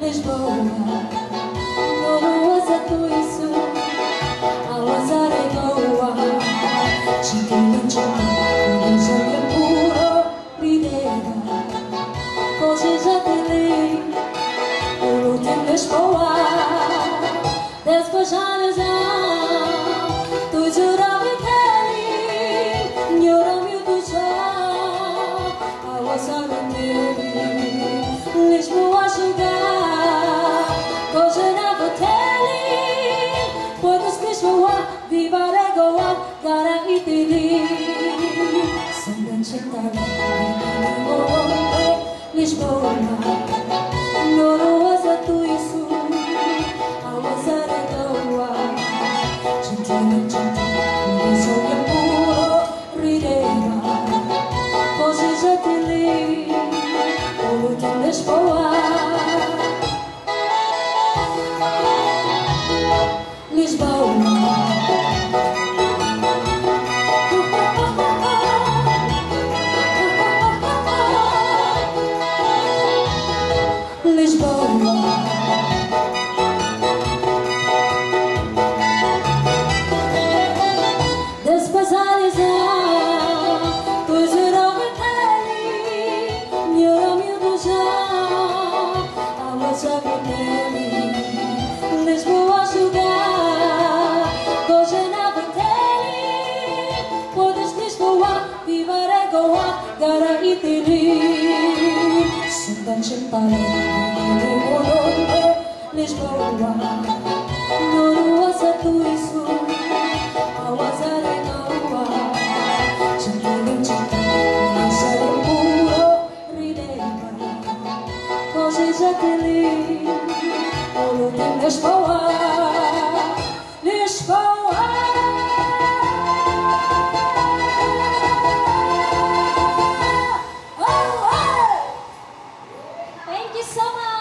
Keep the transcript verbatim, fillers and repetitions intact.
Lisboa, Lorosa tuisu, Alazaregoa, Chiquincha, Unisonha puro, Ridera, Coge Jatili, Ulutim Lisboa, Despejares a, Tu juravi Kelly, Nyorami Tuja, Alazaregoa, Lisboa chegar, hoje na Voteli, podes Lisboa, viva Regoa, cara e tili. Sandan chentali, Lisboa, Norosa tuisu, Awaza Regoa, Chintili, chintili, Sonha puro, Ridera, hoje já te li. Lisboa, Lisboa, Lisboa. Despazares a, tu juravi Lisboa jogar, hoje na Voteli, podes Lisboa, viva Regoa, gara e tili. Sandan chentali, Lisboa, Norosa tuisu, Awaza Regoa, Chantili, chantili, Sher puro, Ridera, hoje já te li. Lisboa, Lisboa. Oh, oh. Thank you so much.